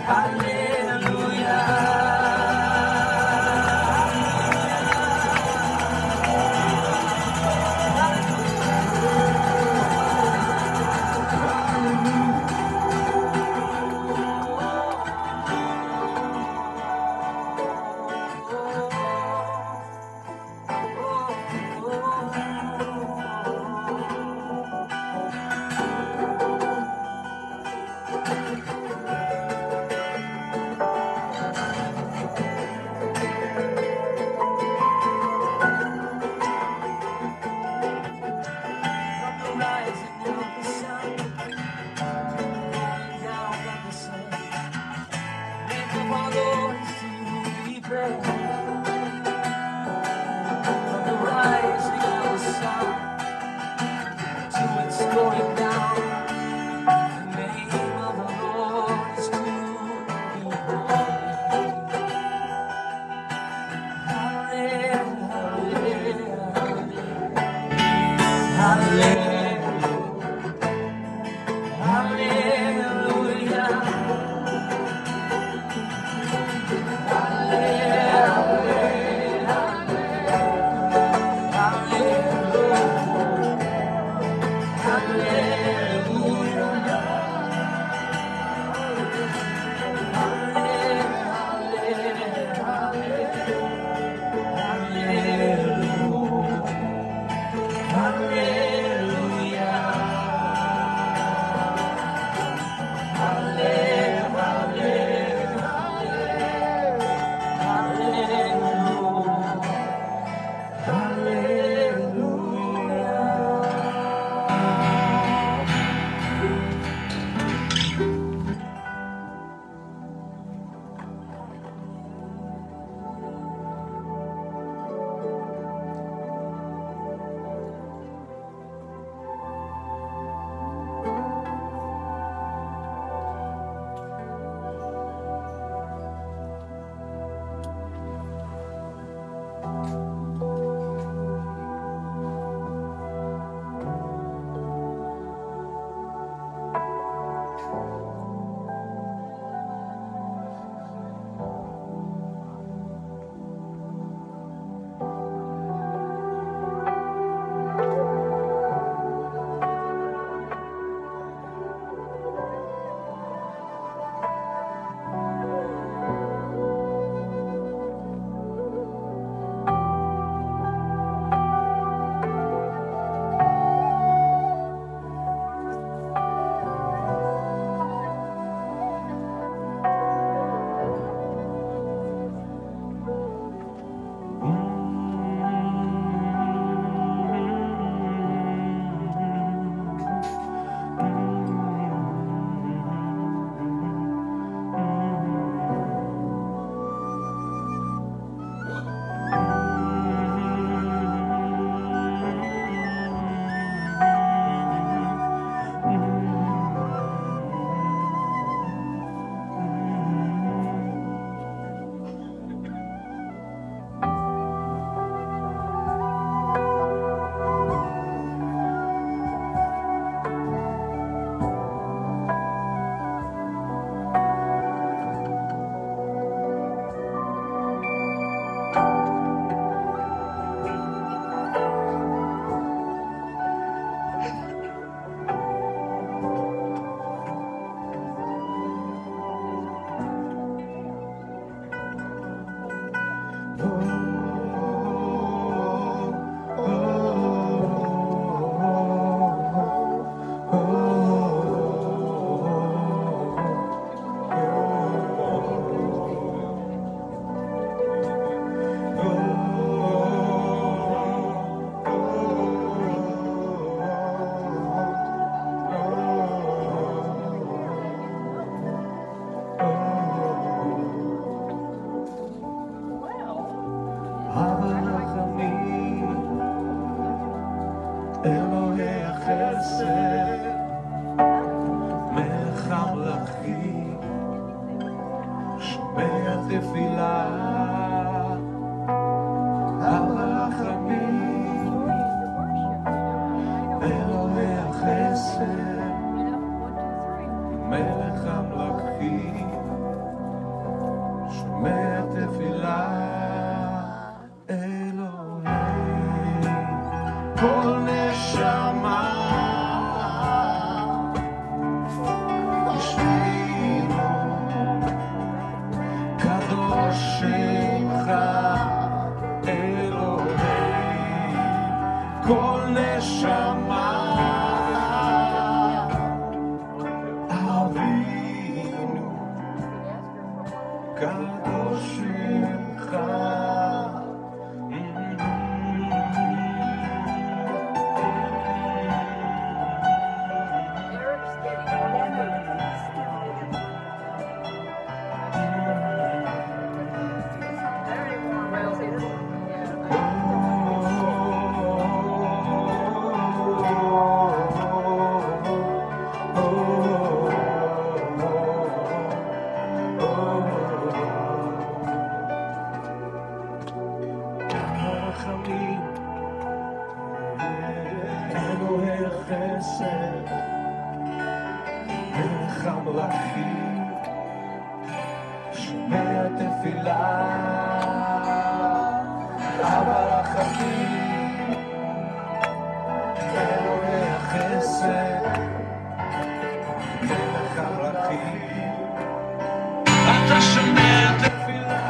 מלך המלכים, שומע תפילה אלוהי כל נשמה בשבילו קדוש שמך אלוהי כל נשמה קדוש שמך אלוהי חסד מלך המלכים שומע תפילה אבא רחמים אלוהי החסד מלך המלכים אתה שומע תפילה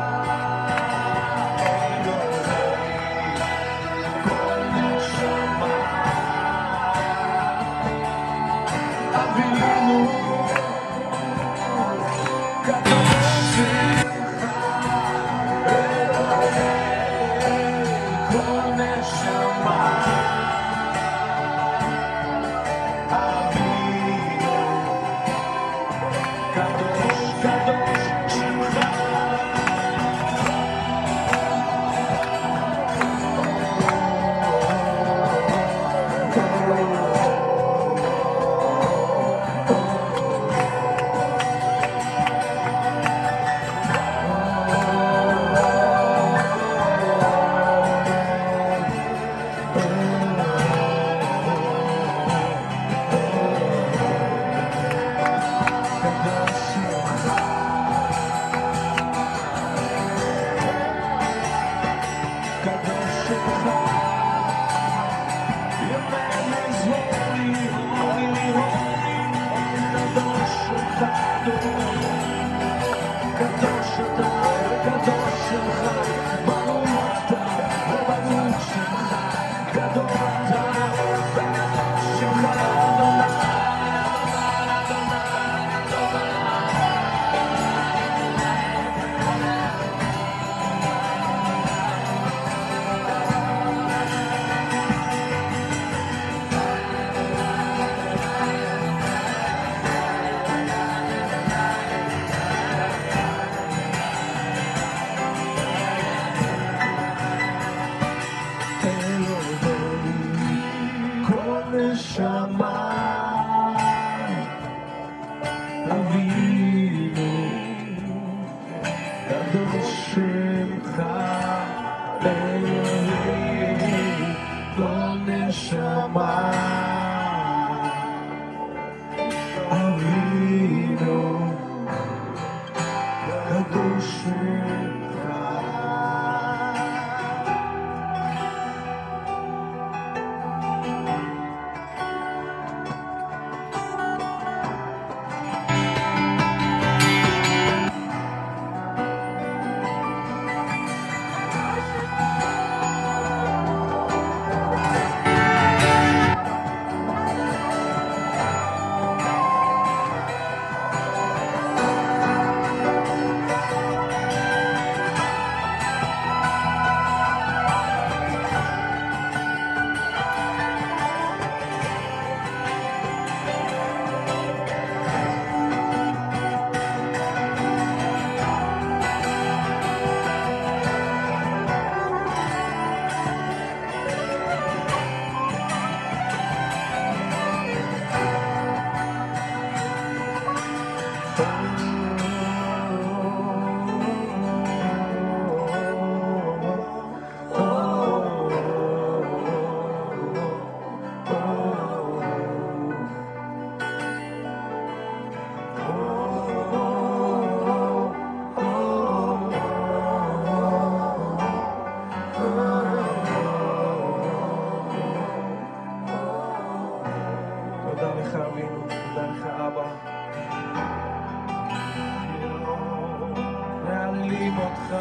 משבחים אותך,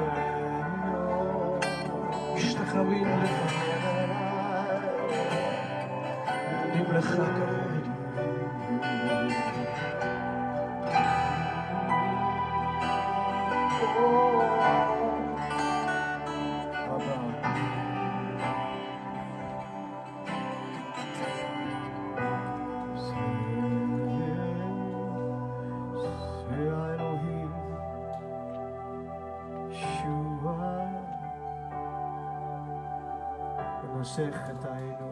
משתחווים לך, נותנים לך כבוד. נושך את העינו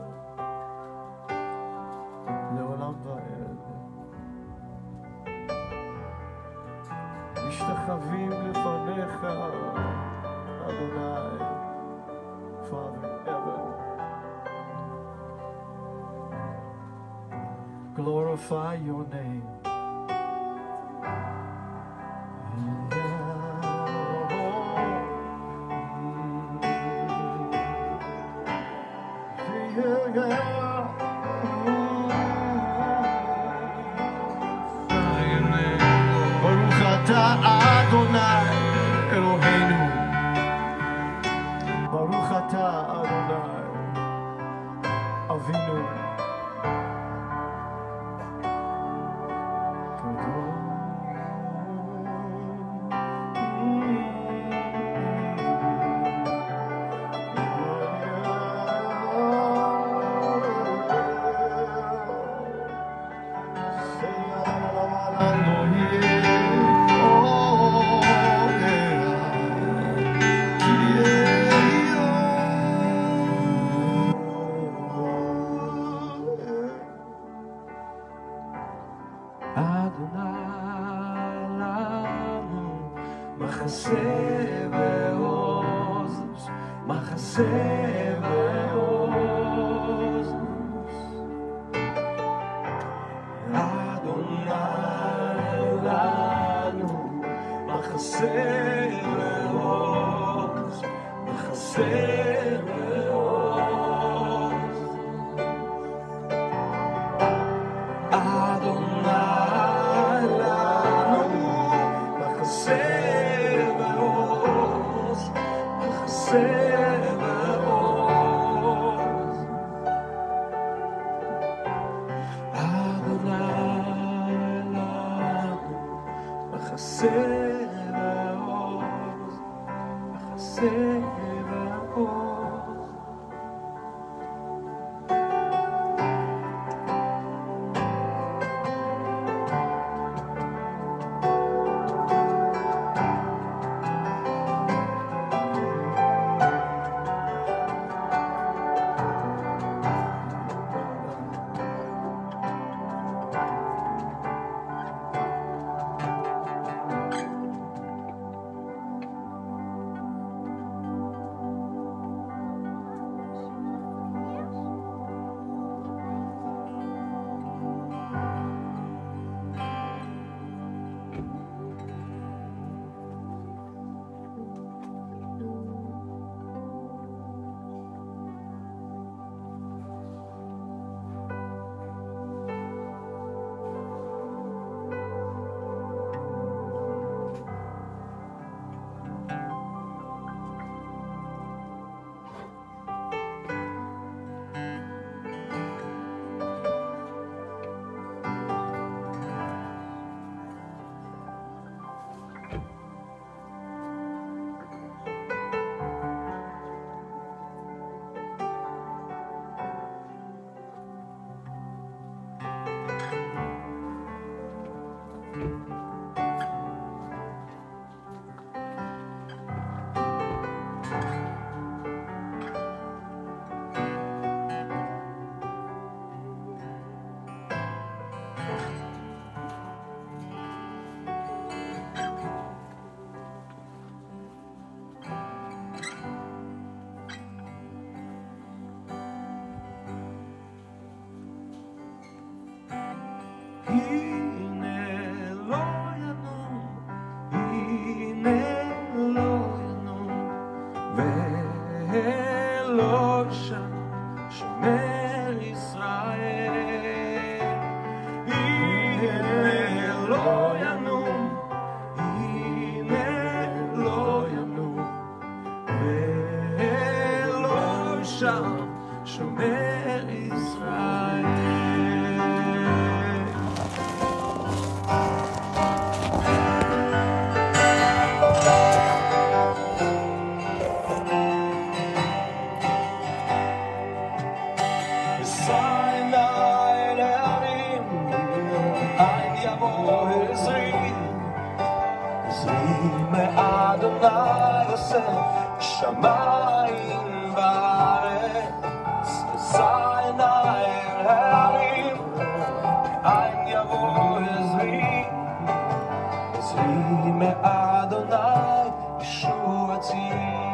לעולם ועד, משתחווים לפניך אדוני, Father ever. Glorify your name. ברוך אתה אדוני אלוהינו, ברוך אתה אדוני אבינו. מאדוני עושה שמיים בארץ, אשא עיניי אל ההרים, מאין יבוא עזרי, עזרי מאדוני ישועתי.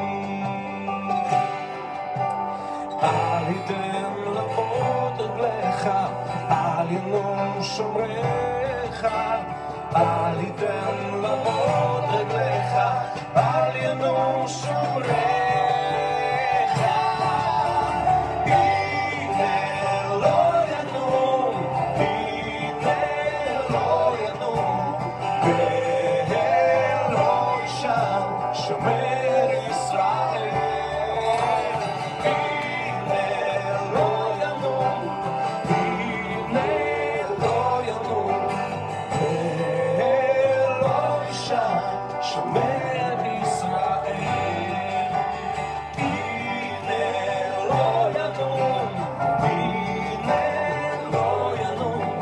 אל יתן למוט רגליך, אל ינום שומריך, אל יתן למוט רגליך, אל ינום שומריך. הנה לא ינום, הנה לא ינום, ואלוהי שם שומר ישראל. הנה לא ינום, הנה לא ינום, ואלוהי שם שומר ישראל. הנה לא ינום, הנה לא ינום,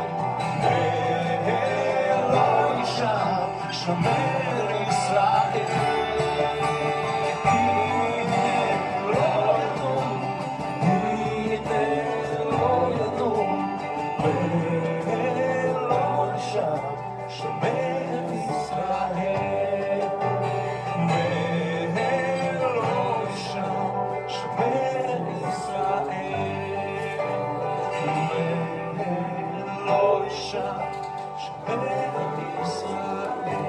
ואלוהי שם שומר ישראל. הנה לא ינום, הנה לא ינום, ואלוהי שם שומר ישראל. ואלוהי שם שומר ישראל. ואלוהי שם שומר ישראל.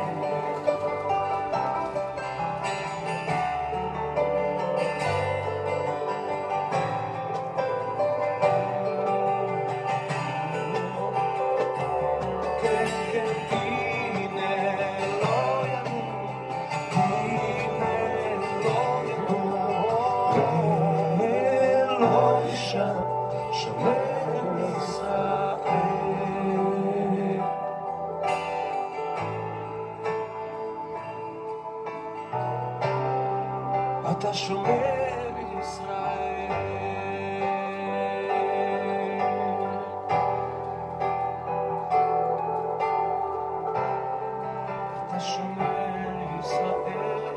אתה שומר ישראל. אתה שומר ישראל.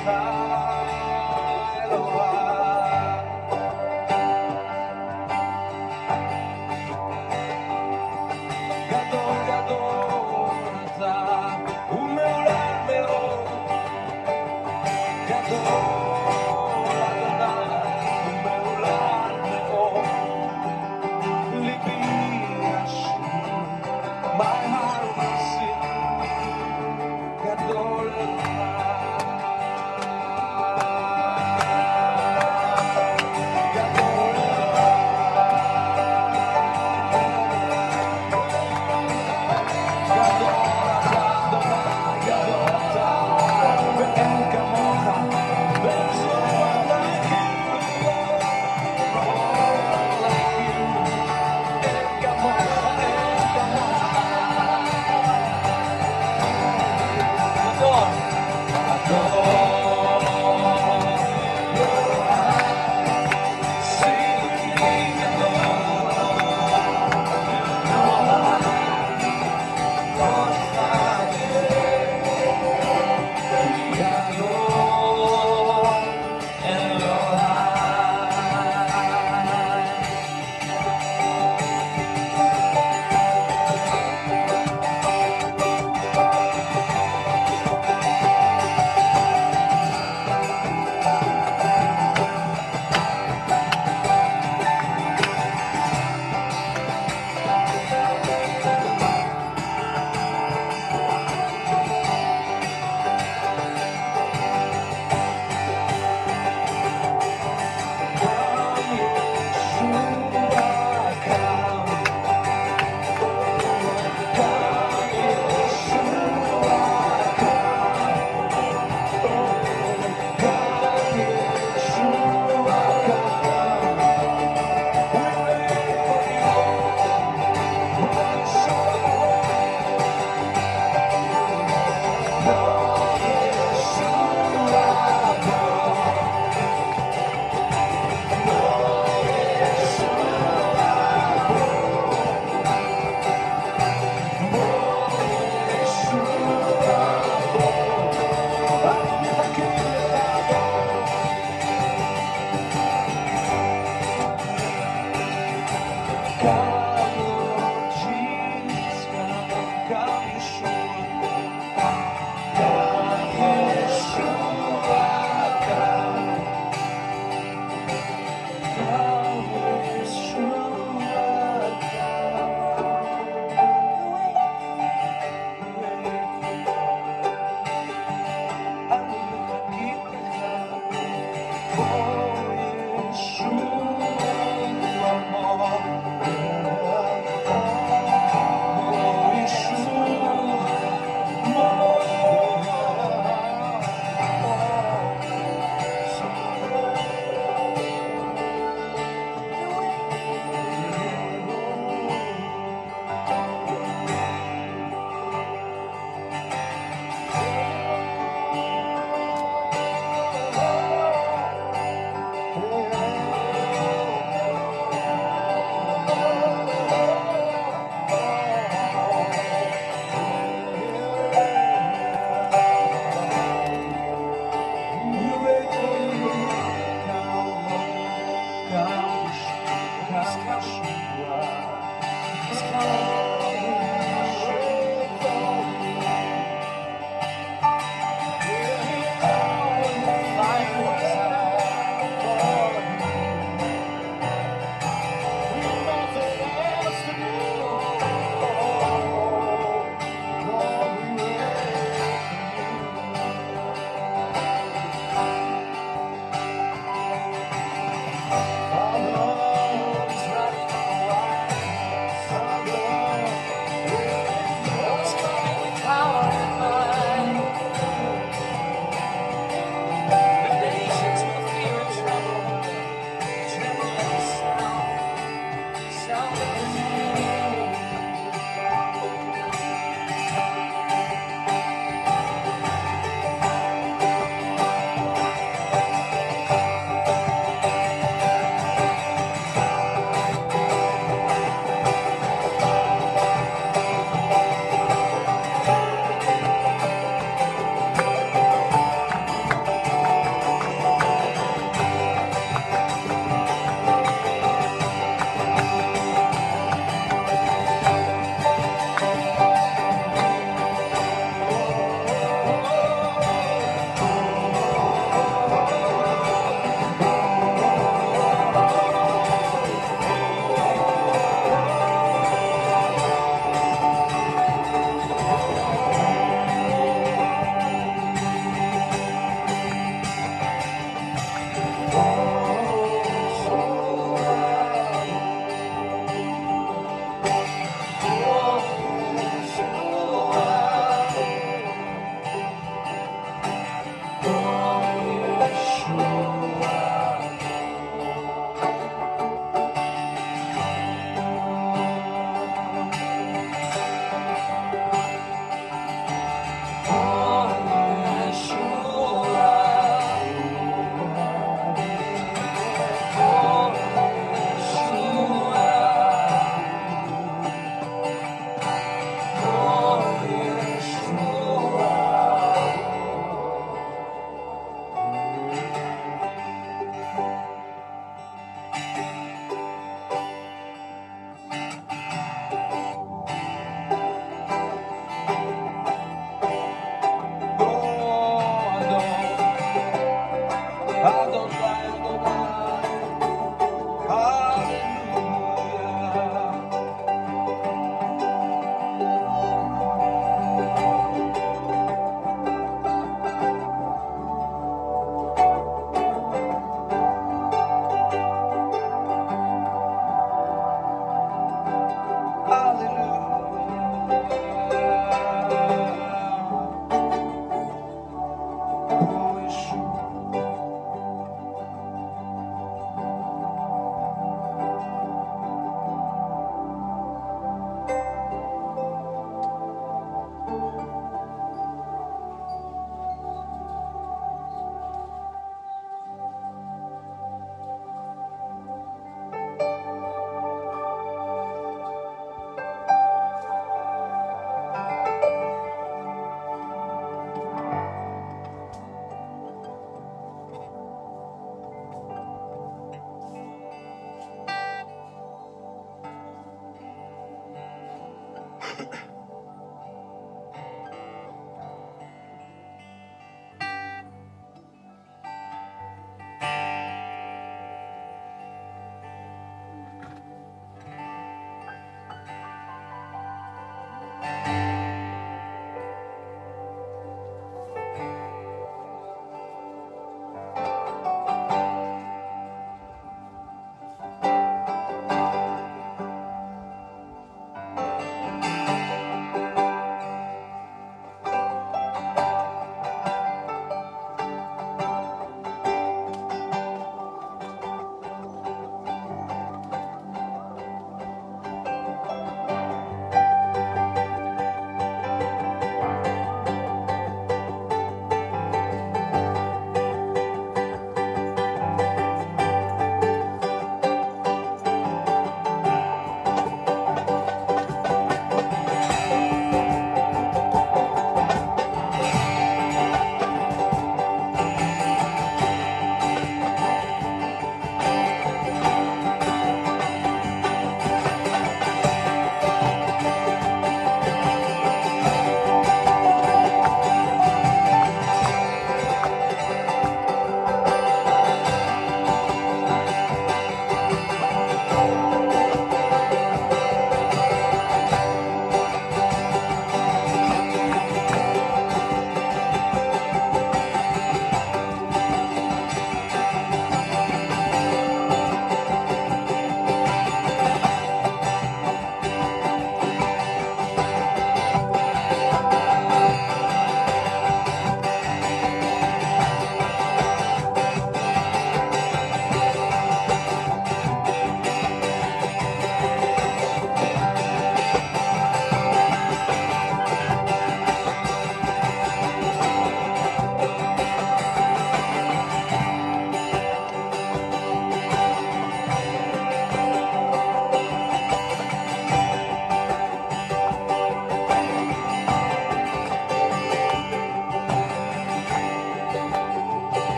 לך אלוהי. גדול גדול אתה ומעולל מאוד, גדול אדוני ומעולל מאוד. ליבי ישיר, my heart will sing, גדול אלוהי.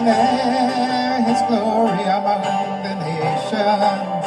Declare his glory among the nations.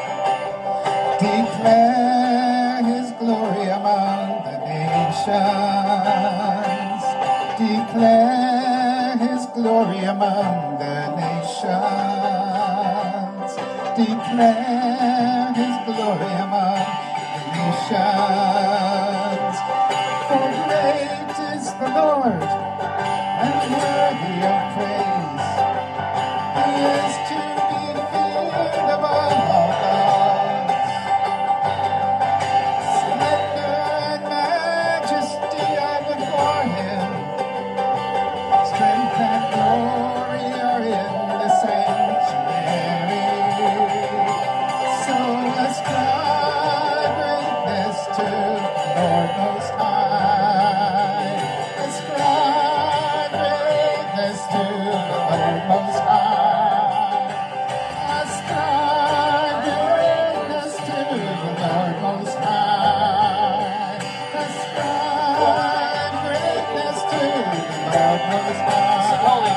Declare his glory among the nations. Declare his glory among the nations. Declare his glory among the nations. For great is the Lord and worthy of praise. He is to be feared above all gods. Splendor and majesty are before him. Strength and glory are in the sanctuary. So ascribe greatness to the Lord Most High. Ascribe greatness to the Lord Most High. Ascribe greatness to the Lord Most High. Ascribe greatness to the Lord Most High.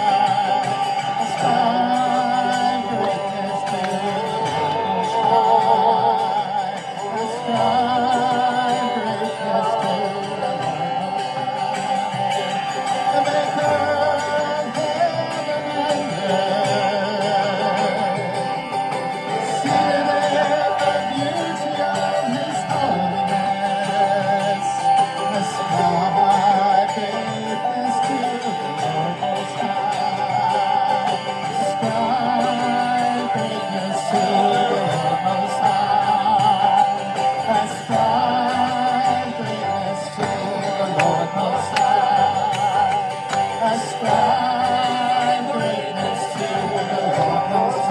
Ascribe greatness to the Lord Most High. Ascribe greatness to the Lord Most High. The maker of heaven and earth, seated in the beauty of his holiness. Ascribe greatness to the Lord Most High. Ascribe greatness to the Lord Most High. Ascribe greatness to the Lord Most High. Ascribe greatness to the Lord Most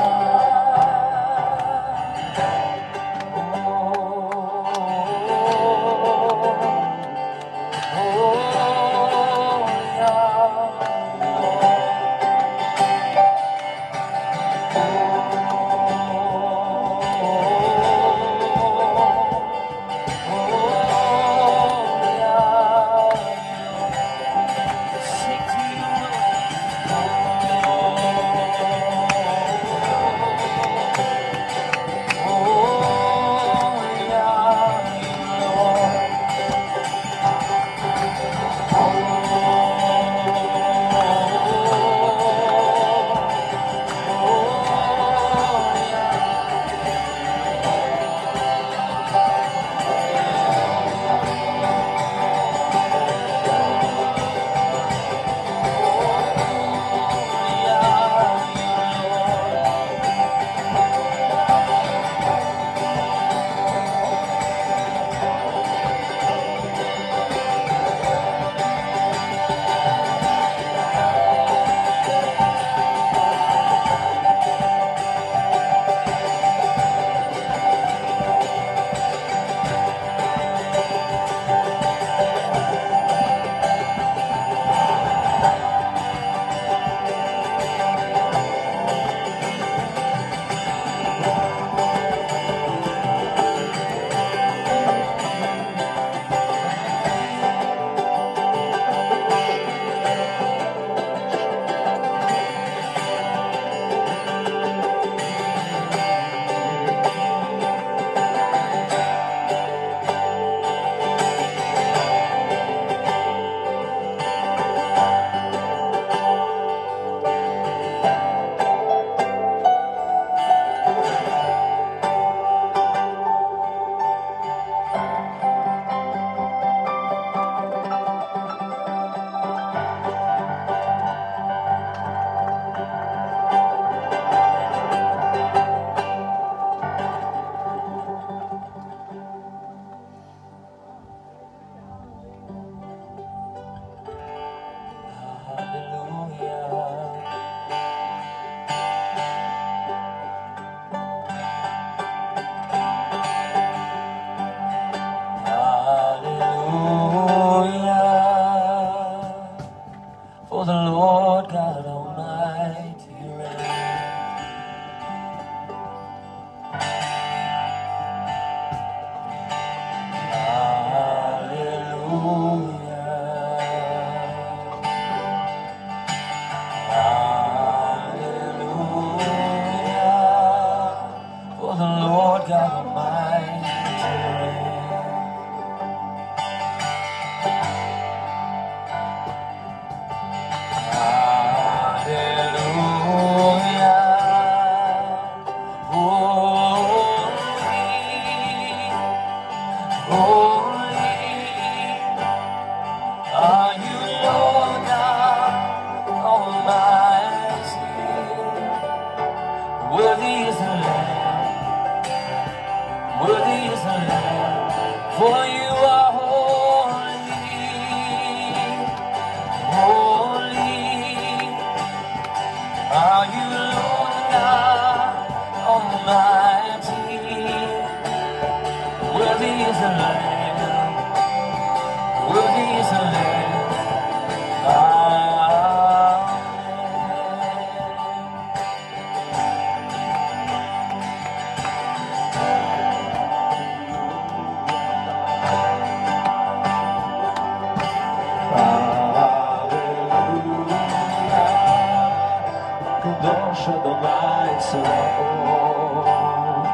Holy are you, Lord God Almighty. Worthy is the Lamb, worthy is the Lamb, for you are holy. Holy are you, Lord God Almighty. Worthy is the Lamb, worthy is the Lamb. Kadosh Adonai Tzvaot.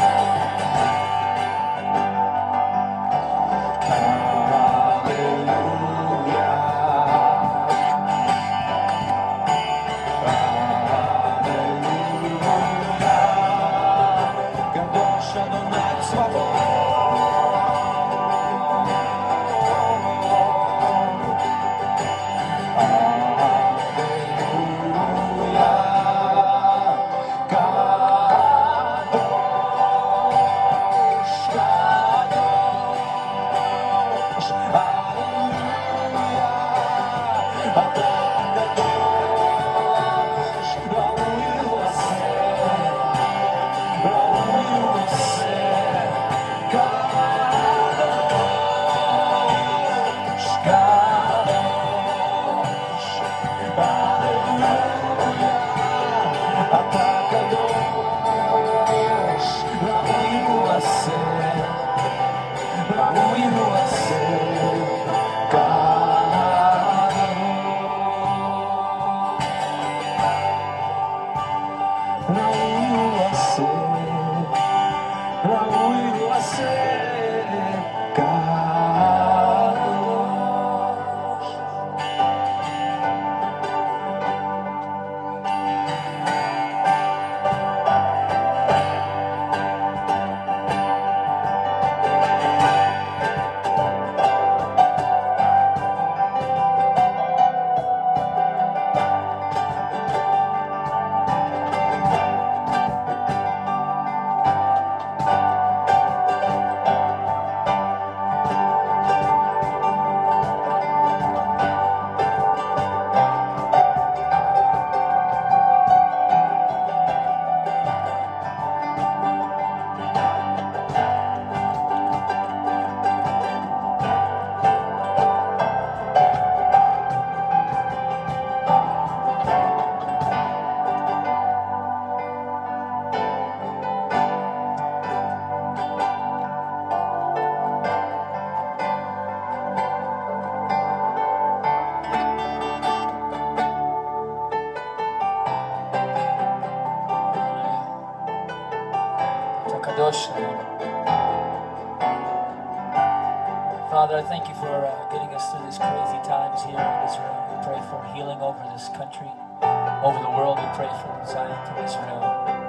Father, I thank you for getting us through these crazy times here in Israel. We pray for healing over this country, over the world. We pray for Zion, through Israel,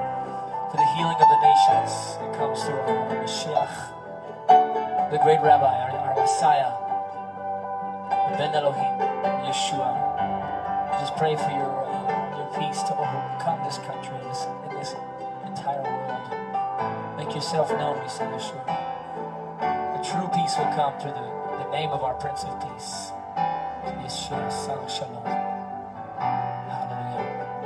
for the healing of the nations that comes through our Mashiach, the great Rabbi, our Messiah, the Ben Elohim, Yeshua. Just pray for your peace to overcome this country and this entire world. Make yourself known, we say, Yeshua. The true peace will come through the name of our Prince of Peace, Yeshua, Son of Shalom. Hallelujah.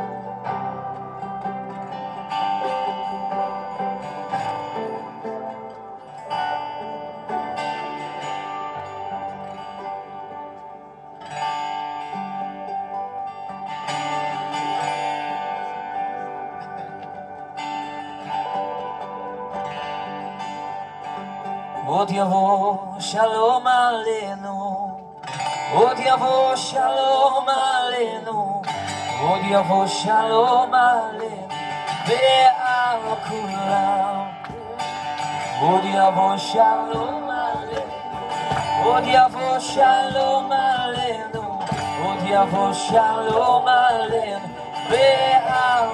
עוד יבוא שלום עלינו, עוד יבוא שלום עלינו, עוד יבוא שלום עלינו ועל כולם. עוד יבוא שלום עלינו, עוד יבוא שלום עלינו, עוד יבוא שלום עלינו ועל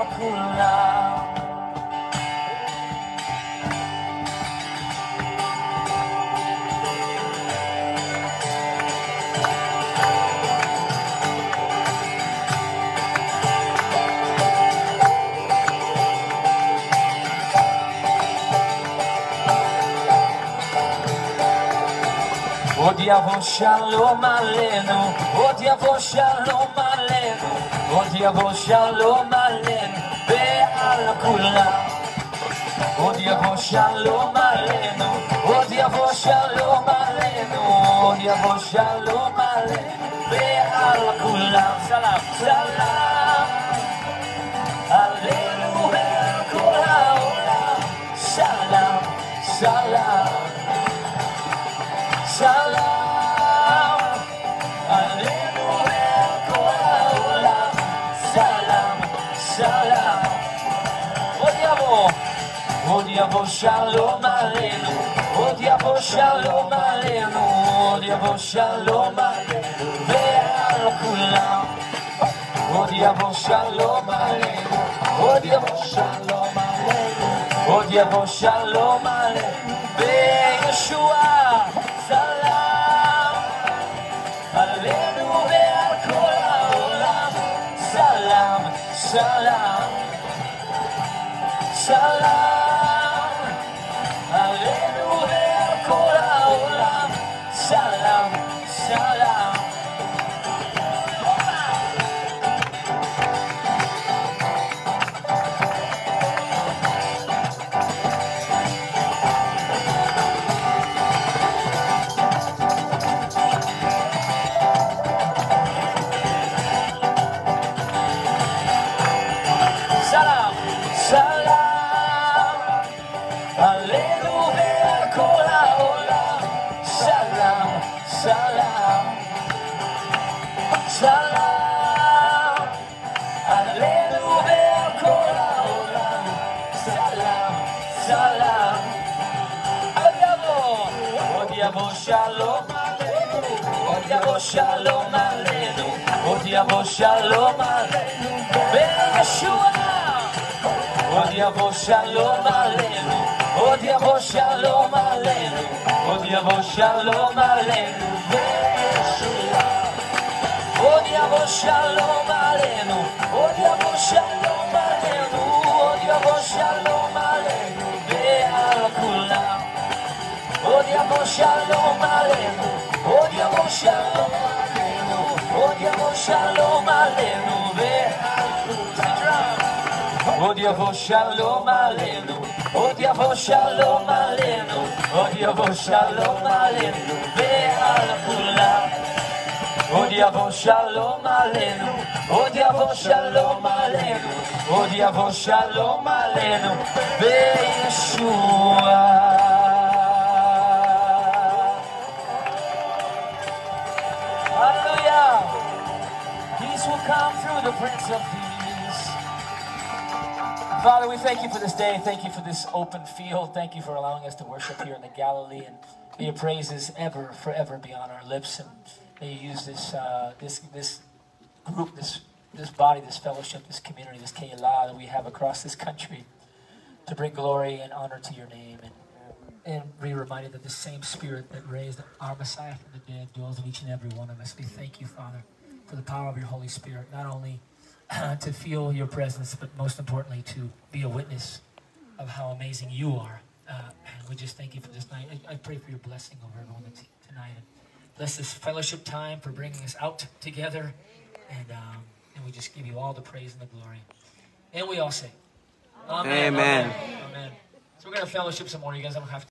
כולם. עוד יבוא שלום עלינו, עוד יבוא שלום עלינו, עוד יבוא שלום עלינו ועל כולם. עוד יבוא שלום עלינו, עוד יבוא שלום עלינו, עוד יבוא שלום עלינו ועל כולם. סלאם, סלאם עלינו ועל כל העולם. סלאם, סלאם, סלאם עלינו ועל כל העולם. סלאם, סלאם. עוד יבוא שלום עלינו, עוד יבוא שלום עלינו, עוד יבוא שלום עלינו ועל כולם. עוד יבוא שלום עלינו, עוד יבוא שלום עלינו, עוד יבוא שלום עלינו בישועה. סלאם עלינו ועל כל העולם. סלאם, סלאם, סלאם עלינו ועל כל העולם. סלאם, סלאם. סלאם, סלאם עלינו ועל כל העולם. סלאם, סלאם, סלאם עלינו ועל כל העולם. סלאם, סלאם. עוד יבוא שלום עלינו, עוד יבוא שלום עלינו, עוד יבוא שלום עלינו בישועה. עוד יבוא שלום עלינו, עוד יבוא שלום עלינו, עוד יבוא שלום עלינו בישועה. עוד יבוא שלום עלינו, עוד יבוא שלום עלינו, עוד יבוא שלום עלינו ועל כולם. עוד יבוא שלום עלינו, עוד יבוא שלום עלינו, עוד יבוא שלום עלינו ועל כולם. עוד יבוא שלום עלינו, עוד יבוא שלום עלינו, עוד יבוא שלום עלינו ועל כולם. עוד יבוא שלום עלינו, עוד יבוא שלום עלינו, עוד יבוא שלום עלינו בישועה. Hallelujah. Peace will come through the Prince of Peace. Father, we thank you for this day. Thank you for this open field. Thank you for allowing us to worship here in the Galilee. And may your praises ever, forever be on our lips. And may you use this group, this body, this fellowship, this community, this Keilah that we have across this country to bring glory and honor to your name. And be reminded that the same Spirit that raised our Messiah from the dead dwells in each and every one of us. We thank you, Father, for the power of your Holy Spirit, not only to feel your presence, but most importantly, to be a witness of how amazing you are. And we just thank you for this night. I pray for your blessing over everyone tonight. And bless this fellowship time for bringing us out together. And we just give you all the praise and the glory. And we all say, Amen. Amen. Amen. So we're going to fellowship some more. You guys don't have to.